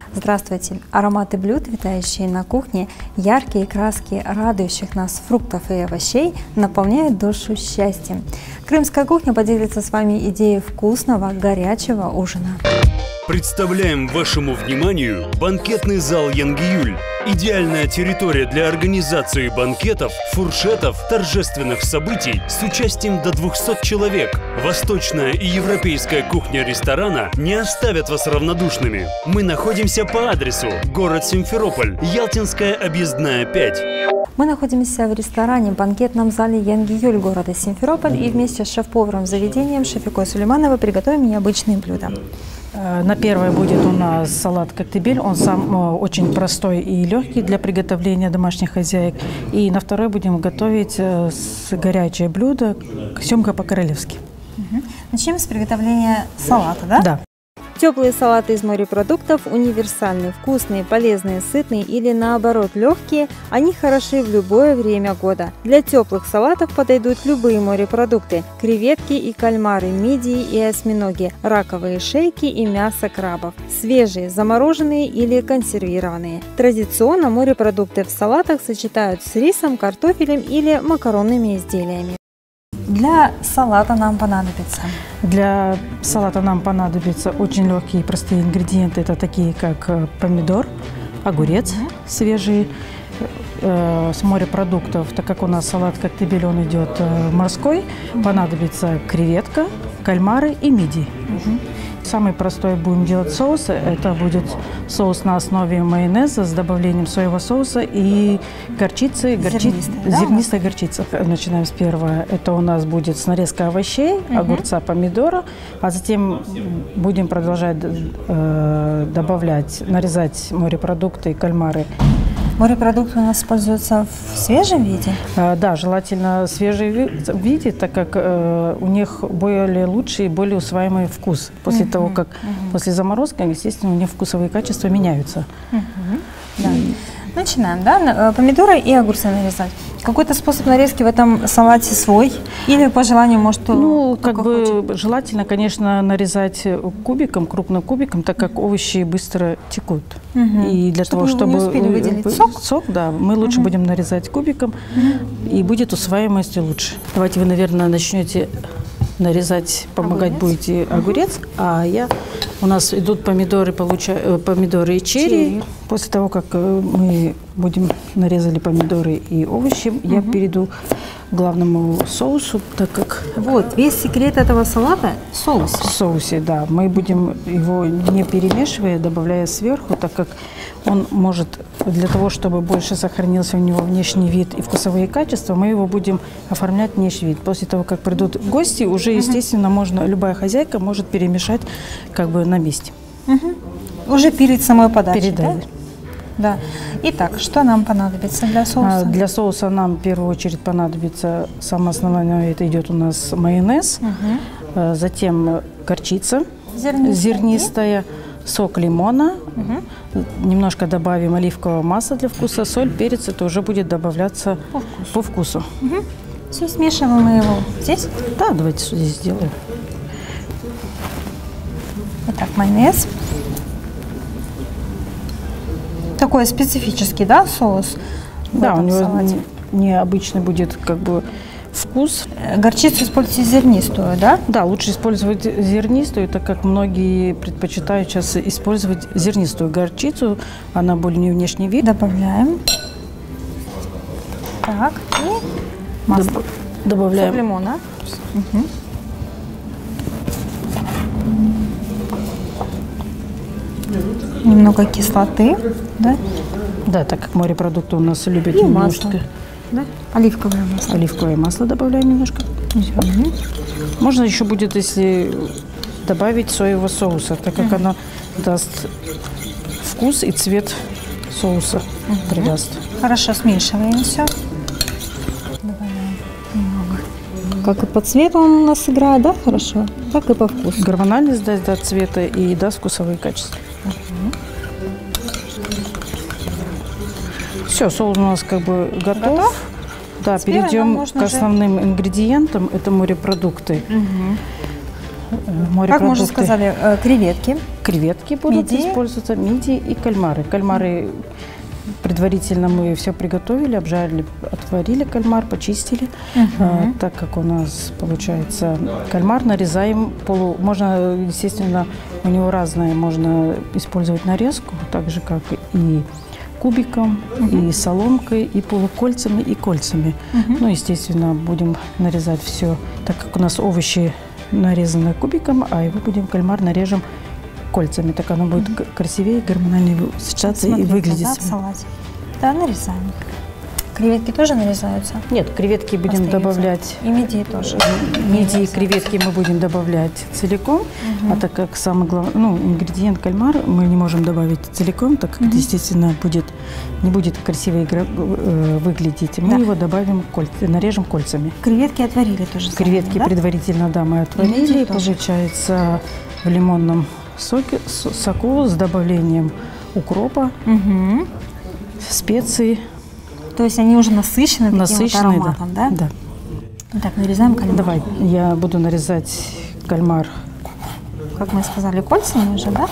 Здравствуйте! Ароматы блюд, витающие на кухне, яркие краски радующих нас фруктов и овощей наполняют душу счастьем. Крымская кухня поделится с вами идеей вкусного, горячего ужина. Представляем вашему вниманию банкетный зал Янгиюль. Идеальная территория для организации банкетов, фуршетов, торжественных событий с участием до 200 человек. Восточная и европейская кухня ресторана не оставят вас равнодушными. Мы находимся по адресу: город Симферополь, Ялтинская объездная 5. Мы находимся в ресторане, банкетном зале Янгиюль города Симферополь, и вместе с шеф-поваром заведением Шафикой Сулеймановой приготовим необычные блюда. На первое будет у нас салат коктебель. Он сам очень простой и легкий для приготовления домашних хозяек. И на второе будем готовить горячее блюдо семга по-королевски. Начнем с приготовления салата, да? Да. Теплые салаты из морепродуктов универсальны, вкусные, полезные, сытные или наоборот легкие. Они хороши в любое время года. Для теплых салатов подойдут любые морепродукты: креветки и кальмары, мидии и осьминоги, раковые шейки и мясо крабов. Свежие, замороженные или консервированные. Традиционно морепродукты в салатах сочетают с рисом, картофелем или макаронными изделиями. Для салата нам понадобится? Для салата нам понадобятся очень легкие и простые ингредиенты. Это такие, как помидор, огурец свежий. С морепродуктов, так как у нас салат коктебель, он идет морской, понадобится креветка, кальмары и мидии. Самый простой будем делать соус. Это будет соус на основе майонеза с добавлением соевого соуса и горчицы, зернистой горчицы. Начинаем с первого. Это у нас будет с нарезкой овощей, огурца, помидора, а затем будем продолжать добавлять, нарезать морепродукты и кальмары. Морепродукты у нас используются в свежем виде? Да, желательно в свежем виде, так как у них более лучший и более усваиваемый вкус. После того, как после заморозки, естественно, у них вкусовые качества меняются. Да. Начинаем, да? Помидоры и огурцы нарезать. Какой-то способ нарезки в этом салате свой? Или по желанию, может, как бы желательно, конечно, нарезать кубиком, крупным кубиком, так как овощи быстро текут. И для того, чтобы не успели выделить сок, да, мы лучше будем нарезать кубиком, и будет усваиваемость лучше. Давайте вы, наверное, начнете нарезать, помогать будете огурец, а у нас идут помидоры, помидоры и черри. После того, как мы нарезали помидоры и овощи, я перейду к главному соусу, так как... Вот, весь секрет этого салата – соус. В соусе, да. Мы будем его не перемешивая, добавляя сверху, так как он может, для того, чтобы больше сохранился у него внешний вид и вкусовые качества, мы его будем оформлять внешний вид. После того, как придут гости, уже, естественно, любая хозяйка может перемешать как бы на месте. Уже перед самой подачей, перед, да? Да. Итак, что нам понадобится для соуса? Для соуса нам в первую очередь понадобится, самое основное, это идет у нас майонез, затем горчица зернистая, сок лимона, немножко добавим оливкового масла для вкуса, соль, перец, это уже будет добавляться по вкусу. Все, смешиваем мы его здесь? Да, давайте здесь сделаем. Итак, майонез. Такой специфический, да, соус? Да, у него необычный будет как бы вкус. Горчицу используйте зернистую, да? Да, лучше использовать зернистую, так как многие предпочитают сейчас использовать зернистую горчицу. Она более внешний вид. Добавляем. Так, и масло. Добавляем. Сок лимона. Немного кислоты, да? Да, так как морепродукты у нас любят и немножко. Масло, да? Оливковое масло. Оливковое масло добавляем немножко. Можно еще будет, если добавить соевого соуса, так как оно даст вкус и цвет соуса придаст. Хорошо, смешиваем все. Добавляем немного. Как и по цвету он у нас играет, да, хорошо, так и по вкусу. Гормональность даст цвета и даст вкусовые качества. Все, соус у нас как бы готов. Да, перейдем к основным ингредиентам. Это морепродукты. морепродукты. Как мы уже сказали, креветки. Креветки будут использоваться, мидии и кальмары. Кальмары предварительно мы все приготовили, обжарили, отварили кальмар, почистили. Так как у нас получается кальмар, нарезаем можно, естественно, у него разное, можно использовать нарезку, так же как и кубиком, и соломкой, и полукольцами, и кольцами. Ну, естественно, будем нарезать все, так как у нас овощи нарезаны кубиком, а его кальмар нарежем кольцами, так оно будет красивее, гормональнее сочетаться и выглядеть. Да, в салате. Да, нарезаем. Креветки тоже нарезаются? Нет, креветки будем добавлять. И мидии тоже. Мидии и креветки мы будем добавлять целиком, а так как самый главный, ингредиент кальмар мы не можем добавить целиком, так как, естественно, не будет красиво выглядеть. Мы его добавим, нарежем кольцами. Креветки отварили тоже? Креветки предварительно, да, мы отварили. Получается в лимонном соку с добавлением укропа, специй. То есть они уже насыщены таким вот ароматом, да? Да. Так, нарезаем кальмар. Давай, я буду нарезать кальмар. Как мы сказали, кольцами уже, да?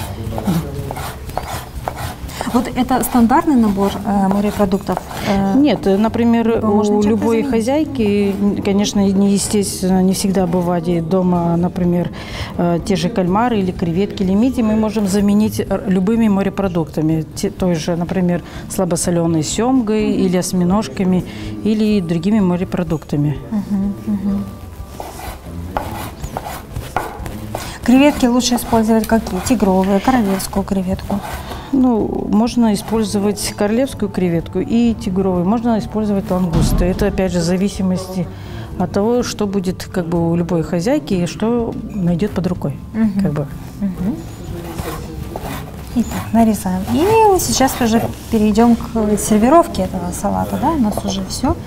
Вот это стандартный набор морепродуктов? Нет, например, у любой хозяйки, конечно, естественно, не всегда бывает дома, например, те же кальмары или креветки, или мидии мы можем заменить любыми морепродуктами. Той же, например, слабосоленой семгой или осьминожками, или другими морепродуктами. Креветки лучше использовать какие? Тигровые, королевскую креветку? Можно использовать королевскую креветку и тигровую, можно использовать лангусты. Это, опять же, в зависимости от того, что будет у любой хозяйки и что найдет под рукой. Итак, нарезаем. И сейчас уже перейдем к сервировке этого салата, да? У нас уже все.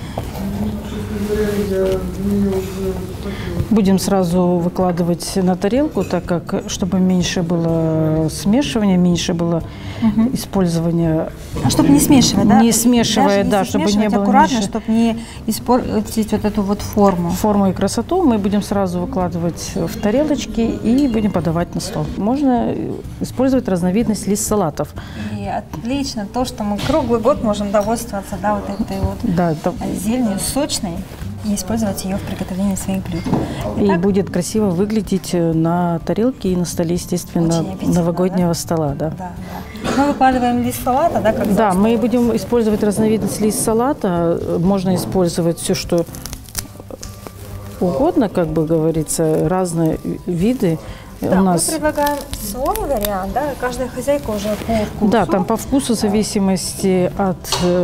Будем сразу выкладывать на тарелку, так как, чтобы меньше было смешивания, меньше было использования. А чтобы не смешивать, да? Не смешивая, да, чтобы не было аккуратно, чтобы не испортить вот эту вот форму. Форму и красоту мы будем сразу выкладывать в тарелочки и будем подавать на стол. Можно использовать разновидность лист салатов. И отлично то, что мы круглый год можем довольствоваться, да, вот этой вот зеленью сочной. И использовать ее в приготовлении своих блюд. Итак, и будет красиво выглядеть на тарелке и на столе, естественно, новогоднего стола. Да. Мы выкладываем лист салата, да? Да, мы будем использовать разновидность лист салата. Можно использовать все, что угодно, как бы говорится, разные виды. Да, мы предлагаем свой вариант, да, каждая хозяйка уже по вкусу. Да, там по вкусу, в зависимости от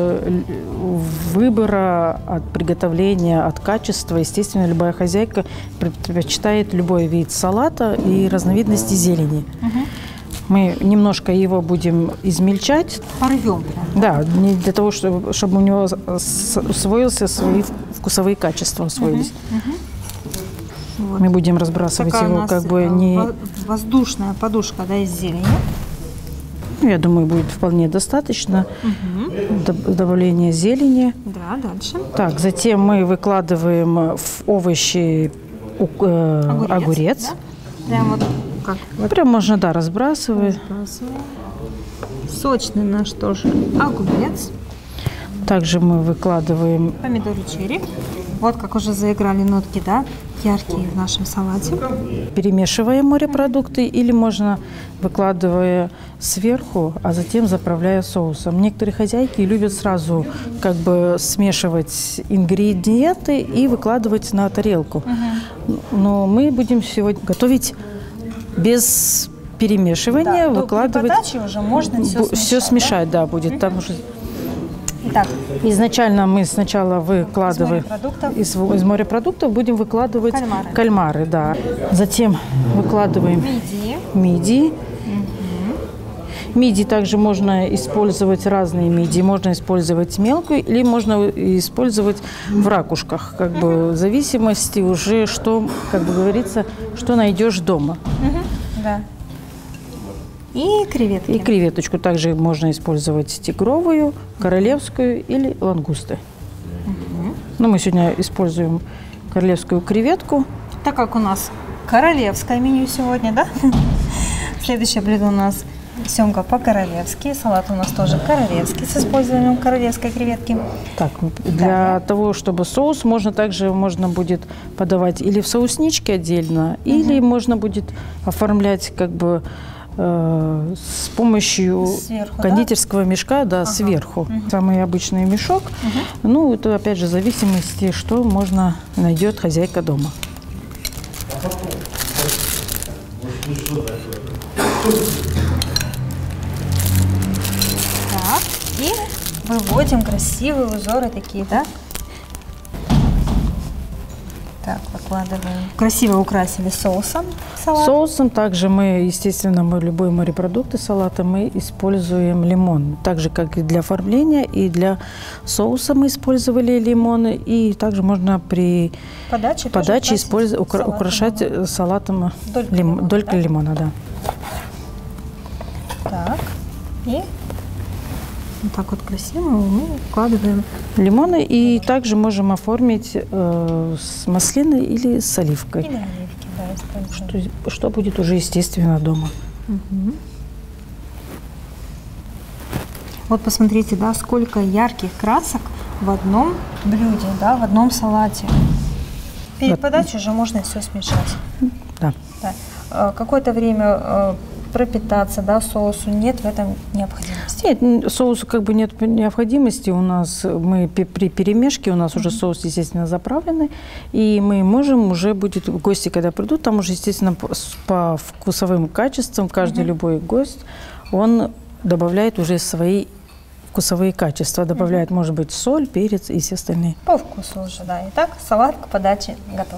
выбора, от приготовления, от качества. Естественно, любая хозяйка предпочитает любой вид салата и разновидности зелени. Мы немножко его будем измельчать. Порвем прям. Да, для того, чтобы у него усвоился свои вкусовые качества, усвоились. Вот. Мы будем разбрасывать такая его как бы не... воздушная подушка, да, из зелени. Я думаю, будет вполне достаточно добавления зелени. Да, дальше. Так, затем мы выкладываем в овощи огурец. Да? Прям вот как? Прям можно, да, разбрасывать. Сочный наш тоже огурец. Также мы выкладываем помидоры черри. Вот как уже заиграли нотки, да, яркие в нашем салате. Перемешивая морепродукты или можно выкладывая сверху, а затем заправляя соусом. Некоторые хозяйки любят сразу как бы смешивать ингредиенты и выкладывать на тарелку. Но мы будем сегодня готовить без перемешивания, да, выкладывать. При подаче уже можно все смешать, да, будет. Там уже... Итак, изначально мы сначала выкладываем из морепродуктов будем выкладывать кальмары, да. Затем выкладываем мидии. Мидии также можно использовать разные мидии. Можно использовать мелкую или можно использовать в ракушках, как бы в зависимости уже, что, как бы говорится, что найдешь дома. Да. И креветки. И креветочку также можно использовать тигровую, королевскую или лангусты. Но мы сегодня используем королевскую креветку. Так как у нас королевское меню сегодня, да? Следующее блюдо у нас семга по-королевски. Салат у нас тоже королевский с использованием королевской креветки. Так, для того, чтобы соус, можно будет подавать или в соусничке отдельно, или можно будет оформлять как бы с помощью сверху, кондитерского мешка, да, сверху. Самый обычный мешок. Ну, это опять же в зависимости, что найдет хозяйка дома. Так, и выводим красивые узоры такие, да? Так, выкладываем. Красиво украсили соусом салат. Соусом также мы любой морепродукты салата мы используем лимон. Так же, как и для оформления, и для соуса мы использовали лимоны. И также можно при подаче украшать салатом долькой лимона. Да. Так, и вот так вот красиво мы укладываем лимоны. И также можем оформить с маслиной или с оливкой. Или оливки, да, что будет уже естественно дома. Вот посмотрите, да, сколько ярких красок в одном блюде, да, в одном салате. Перед подачей уже можно все смешать. Да. Да. Какое-то время пропитаться, да, соусу нет в этом необходимости? Нет, соусу как бы нет необходимости. У нас при перемешке у нас уже соус, естественно, заправленный, и мы можем уже будет гости, когда придут, там уже, естественно, по вкусовым качествам каждый любой гость, он добавляет уже свои вкусовые качества, добавляет, может быть, соль, перец и все остальные. По вкусу уже, да. Итак, салат к подаче готов.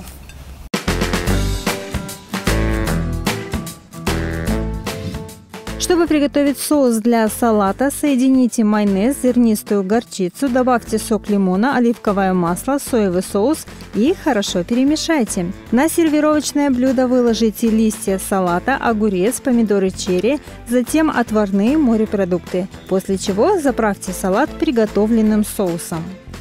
Чтобы приготовить соус для салата, соедините майонез, зернистую горчицу, добавьте сок лимона, оливковое масло, соевый соус и хорошо перемешайте. На сервировочное блюдо выложите листья салата, огурец, помидоры черри, затем отварные морепродукты, после чего заправьте салат приготовленным соусом.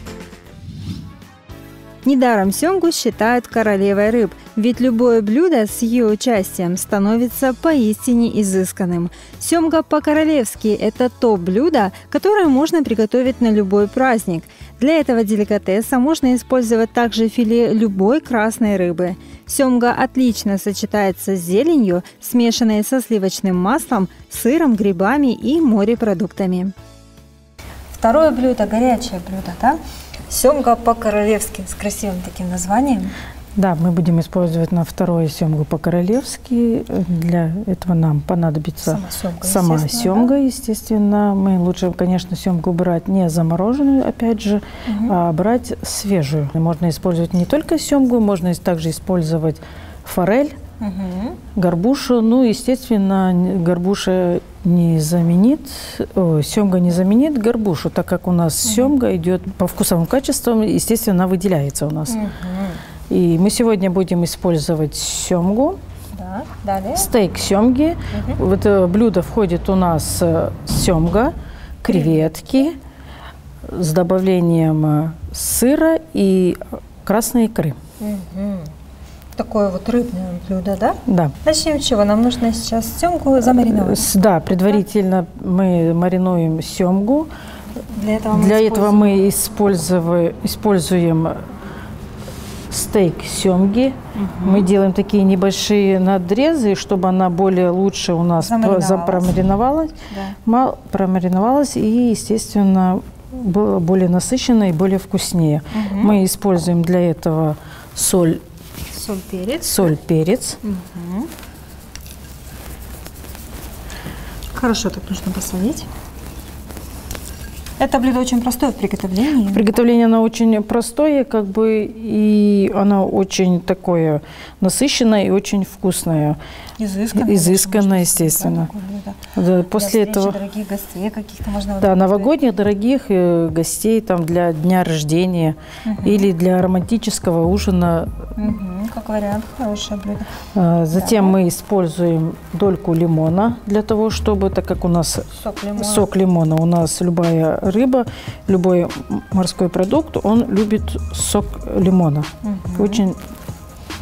Недаром семгу считают королевой рыб, ведь любое блюдо с ее участием становится поистине изысканным. Семга по-королевски – это то блюдо, которое можно приготовить на любой праздник. Для этого деликатеса можно использовать также филе любой красной рыбы. Семга отлично сочетается с зеленью, смешанной со сливочным маслом, сыром, грибами и морепродуктами. Второе блюдо – горячее блюдо, да? Семга по-королевски с красивым таким названием. Да, мы будем использовать на второе семгу по-королевски. Для этого нам понадобится сама семга, естественно. Мы лучше, конечно, семгу брать не замороженную, опять же, а брать свежую. Можно использовать не только семгу, можно также использовать форель, горбушу. Ну, естественно, горбуша не заменит, семга не заменит горбушу, так как у нас семга идет по вкусовым качествам, естественно, она выделяется у нас. И мы сегодня будем использовать семгу. Да, далее. Стейк семги. В это блюдо входит у нас семга, креветки с добавлением сыра и красной икры. Такое вот рыбное блюдо, да? Да. Начнем с чего? Нам нужно сейчас семгу замариновать. Да, предварительно мы маринуем семгу. Для этого мы используем стейк семги. Мы делаем такие небольшие надрезы, чтобы она лучше у нас промариновалась, и, естественно, была более насыщенная и более вкуснее. Мы используем для этого соль, перец. Хорошо, так нужно посолить. Это блюдо очень простое в приготовлении. Приготовление оно очень простое, как бы, и оно очень такое насыщенное и очень вкусное. Изысканное, естественно. Да, после этого дорогих гостей каких-то можно. Да, новогодних дорогих гостей, там для дня рождения или для романтического ужина. Как вариант, хорошее блюдо. Затем мы используем дольку лимона для того, чтобы, так как у нас сок лимона, у нас любая рыба, любой морской продукт, он любит сок лимона. Очень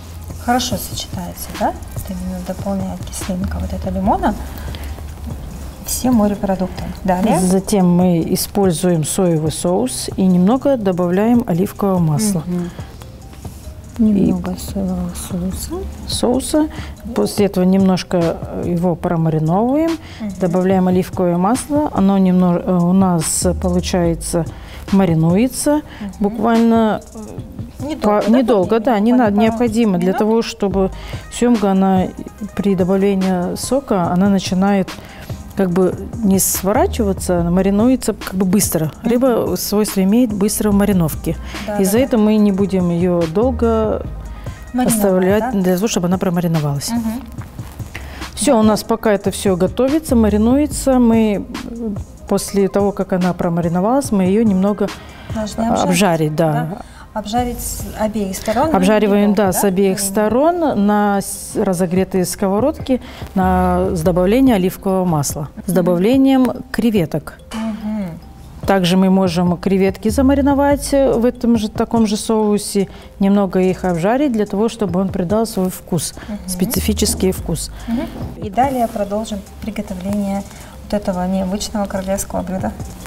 хорошо сочетается, да? Вот именно дополняет кислинка вот это лимона все морепродукты. Далее. Затем мы используем соевый соус и немного добавляем оливкового масла. Немного соевого соуса. После этого немножко его промариновываем, добавляем оливковое масло. Оно немного у нас получается маринуется буквально недолго, да, не надо, необходимо для того, чтобы семга, она при добавлении сока, она начинает как бы не сворачиваться, она маринуется как бы быстро. Рыба свойство имеет быстро в мариновке. Из-за этого мы не будем ее долго оставлять, для того, чтобы она промариновалась. Все, у нас пока это все готовится, маринуется, мы после того, как она промариновалась, мы ее немного обжарить, да. Обжарить с обеих сторон? Обжариваем, да, с обеих сторон на разогретые сковородки с добавлением оливкового масла, с добавлением креветок. Также мы можем креветки замариновать в этом же таком же соусе, немного их обжарить для того, чтобы он придал свой вкус, специфический вкус. И далее продолжим приготовление вот этого необычного королевского блюда.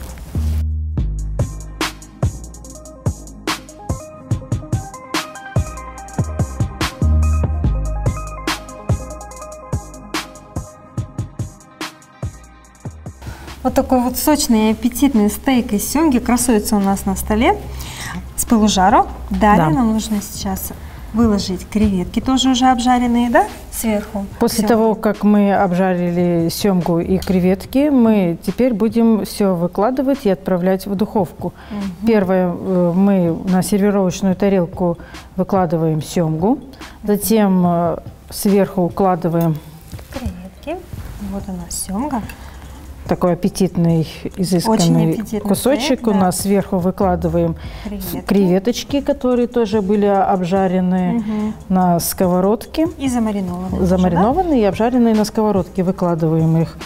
Вот такой вот сочный и аппетитный стейк из семги красуется у нас на столе с пылу жару. Далее нам нужно сейчас выложить креветки, тоже уже обжаренные, да, сверху. После того, как мы обжарили семгу и креветки, мы теперь будем все выкладывать и отправлять в духовку. Первое, мы на сервировочную тарелку выкладываем семгу, затем сверху укладываем креветки. Вот у нас семга. Такой аппетитный, изысканный кусочек. Стейк, у нас сверху выкладываем креветочки, которые тоже были обжарены на сковородке. И замаринованные. Замаринованные и обжаренные на сковородке. Выкладываем их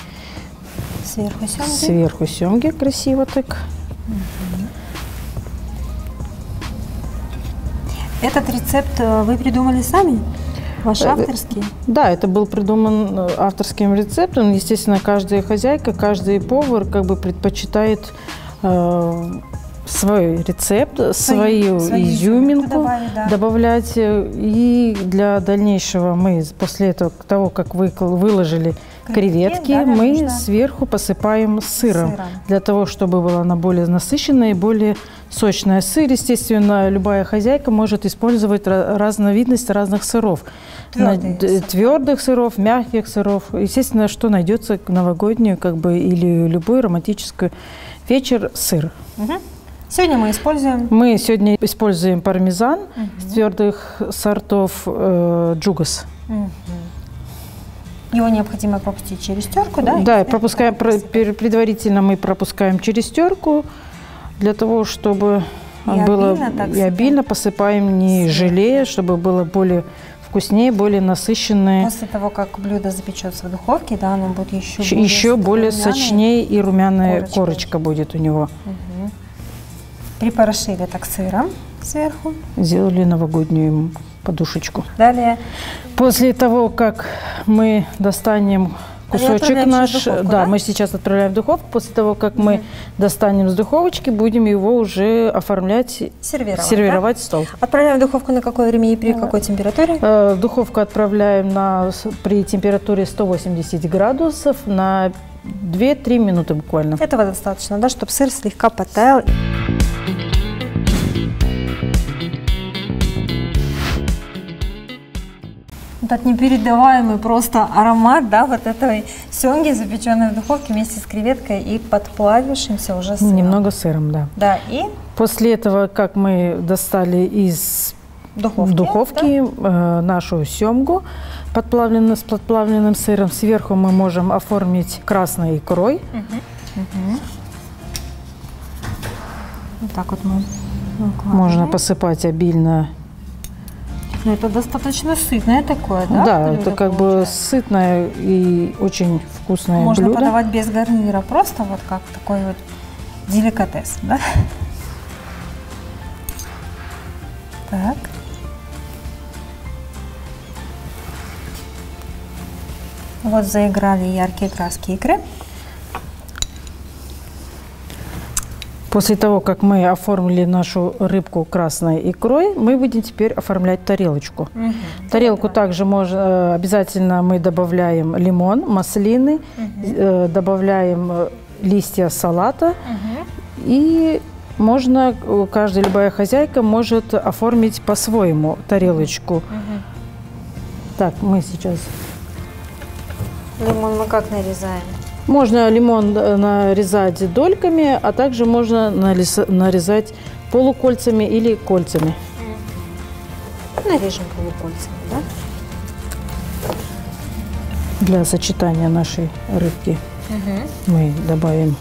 сверху семги красиво так. Этот рецепт вы придумали сами? Ваш авторский? Да, это был придуман авторским рецептом. Естественно, каждая хозяйка, каждый повар как бы предпочитает свой рецепт, свою изюминку добавлять. И для дальнейшего мы после того, как выложили креветки, мы сверху посыпаем сыром, для того, чтобы была она более насыщенная и более сочная. Сыр, естественно, любая хозяйка может использовать разновидность разных сыров. Твердых сыров, мягких сыров. Естественно, что найдется к новогоднюю или любой романтический вечер сыр. Сегодня мы используем? Мы сегодня используем пармезан с твердых сортов Джугас. Его необходимо пропустить через терку, да? Да, предварительно мы пропускаем через терку, для того, чтобы было и обильно посыпаем, не жалея, чтобы было более вкуснее, более насыщенное. После того, как блюдо запечется в духовке, да, оно будет еще более сочнее, и румяная корочка будет у него. Припорошили так сыром сверху. Сделали новогоднюю подушечку. Далее. После того, как мы достанем кусочек наш, да, мы сейчас отправляем в духовку. После того, как мы достанем с духовочки, будем его уже оформлять, сервировать стол. Отправляем в духовку на какое время и при какой температуре? В духовку отправляем при температуре 180 градусов на 2-3 минуты буквально. Этого достаточно, да, чтобы сыр слегка подтаял. Этот непередаваемый просто аромат, да, вот этой семги, запеченной в духовке вместе с креветкой и подплавившимся уже сыром. Немного сыром, да. Да, и после этого, как мы достали из духовки нашу семгу с подплавленным сыром, сверху мы можем оформить красной икрой. Вот так вот мы выкладываем. Можно посыпать обильно. Но это достаточно сытное такое, да? Да, это как бы сытное и очень вкусное блюдо. Можно подавать без гарнира, просто вот как такой вот деликатес, да? Так. Вот заиграли яркие краски икры. После того, как мы оформили нашу рыбку красной икрой, мы будем теперь оформлять тарелочку. Тарелку также можно, обязательно мы добавляем лимон, маслины, добавляем листья салата. И можно, каждая любая хозяйка может оформить по-своему тарелочку. Так, мы сейчас... Лимон мы как нарезаем? Можно лимон нарезать дольками, а также можно нарезать полукольцами или кольцами. Нарежем полукольцами, да? Для сочетания нашей рыбки мы добавим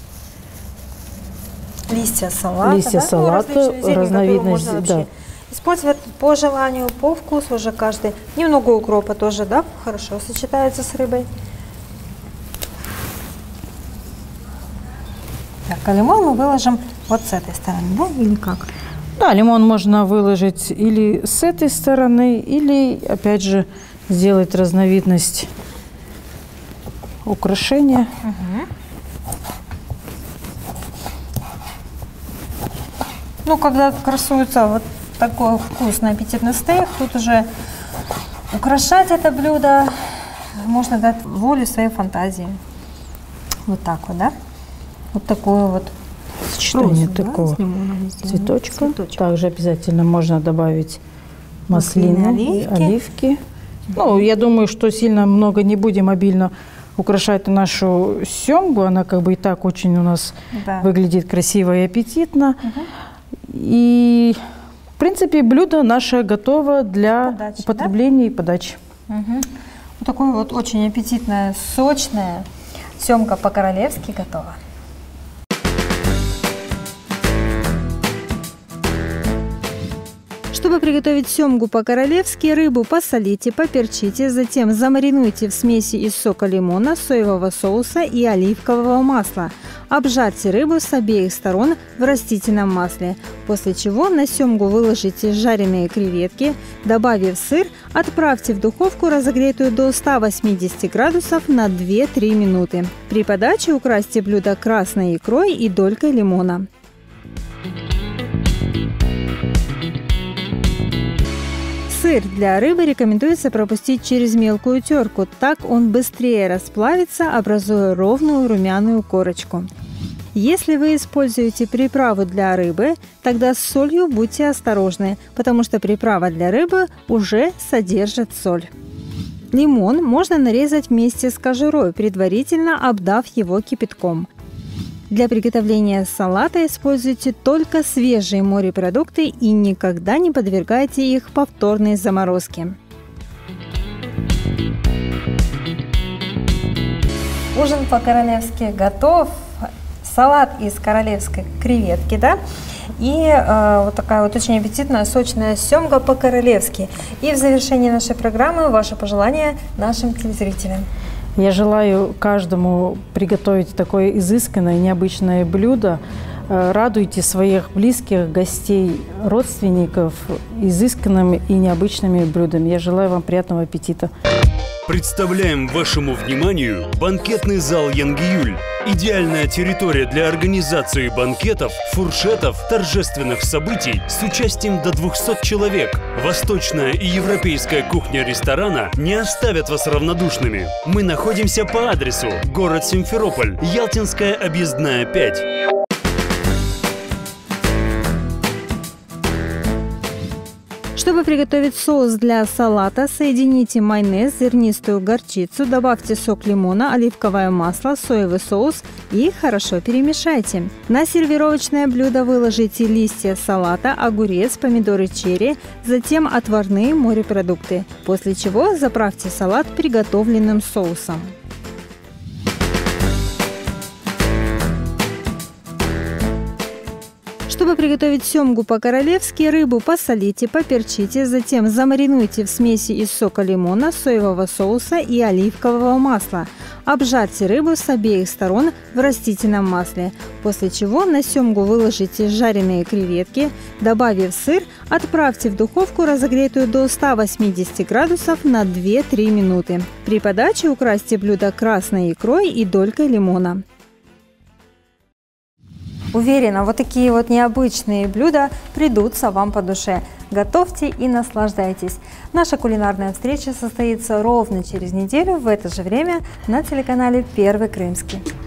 листья салата. Листья салата, разновидности, да. Использовать по желанию, по вкусу уже каждый. Немного укропа тоже, да, хорошо сочетается с рыбой. Так, а лимон мы выложим вот с этой стороны, да, или как? Да, лимон можно выложить или с этой стороны, или, опять же, сделать разновидность украшения. Ну, когда красуется вот такой вкусный аппетитный стейк, тут уже украшать это блюдо можно дать волю своей фантазии. Вот так вот, да? Вот такое вот сочетание такого цветочка. Также обязательно можно добавить маслины, оливки. Ну, я думаю, что сильно много не будем обильно украшать нашу семгу. Она как бы и так очень у нас выглядит красиво и аппетитно. И, в принципе, блюдо наше готово для подачи, употребления и подачи. Вот такое вот очень аппетитное, сочное семга по-королевски готова. Чтобы приготовить семгу по-королевски, рыбу посолите, поперчите, затем замаринуйте в смеси из сока лимона, соевого соуса и оливкового масла. Обжарьте рыбу с обеих сторон в растительном масле, после чего на семгу выложите жареные креветки, добавив сыр, отправьте в духовку, разогретую до 180 градусов на 2-3 минуты. При подаче украсьте блюдо красной икрой и долькой лимона. Сыр для рыбы рекомендуется пропустить через мелкую терку, так он быстрее расплавится, образуя ровную румяную корочку. Если вы используете приправу для рыбы, тогда с солью будьте осторожны, потому что приправа для рыбы уже содержит соль. Лимон можно нарезать вместе с кожурой, предварительно обдав его кипятком. Для приготовления салата используйте только свежие морепродукты и никогда не подвергайте их повторной заморозке. Ужин по-королевски готов. Салат из королевской креветки, да? И вот такая вот очень аппетитная, сочная семга по-королевски. И в завершении нашей программы ваши пожелания нашим телезрителям. Я желаю каждому приготовить такое изысканное, необычное блюдо. Радуйте своих близких, гостей, родственников изысканными и необычными блюдами. Я желаю вам приятного аппетита. Представляем вашему вниманию банкетный зал Янгиюль. Идеальная территория для организации банкетов, фуршетов, торжественных событий с участием до 200 человек. Восточная и европейская кухня ресторана не оставят вас равнодушными. Мы находимся по адресу: город Симферополь, Ялтинская объездная 5. Чтобы приготовить соус для салата, соедините майонез, зернистую горчицу, добавьте сок лимона, оливковое масло, соевый соус и хорошо перемешайте. На сервировочное блюдо выложите листья салата, огурец, помидоры черри, затем отварные морепродукты, после чего заправьте салат приготовленным соусом. Чтобы приготовить семгу по-королевски, рыбу посолите, поперчите, затем замаринуйте в смеси из сока лимона, соевого соуса и оливкового масла. Обжарьте рыбу с обеих сторон в растительном масле, после чего на семгу выложите жареные креветки, добавив сыр, отправьте в духовку, разогретую до 180 градусов на 2-3 минуты. При подаче украсьте блюдо красной икрой и долькой лимона. Уверена, вот такие вот необычные блюда придутся вам по душе. Готовьте и наслаждайтесь. Наша кулинарная встреча состоится ровно через неделю в это же время на телеканале Первый Крымский.